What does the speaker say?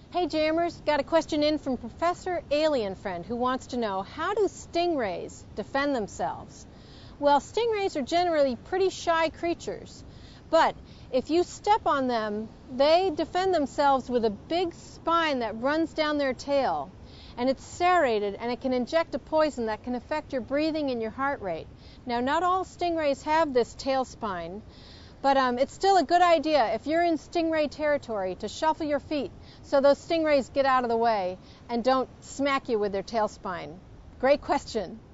Hey Jammers, got a question in from Professor Alien Friend who wants to know, how do stingrays defend themselves? Well, stingrays are generally pretty shy creatures, but if you step on them, they defend themselves with a big spine that runs down their tail, and it's serrated and it can inject a poison that can affect your breathing and your heart rate. Now, not all stingrays have this tail spine, but it's still a good idea if you're in stingray territory to shuffle your feet so those stingrays get out of the way and don't smack you with their tail spine. Great question.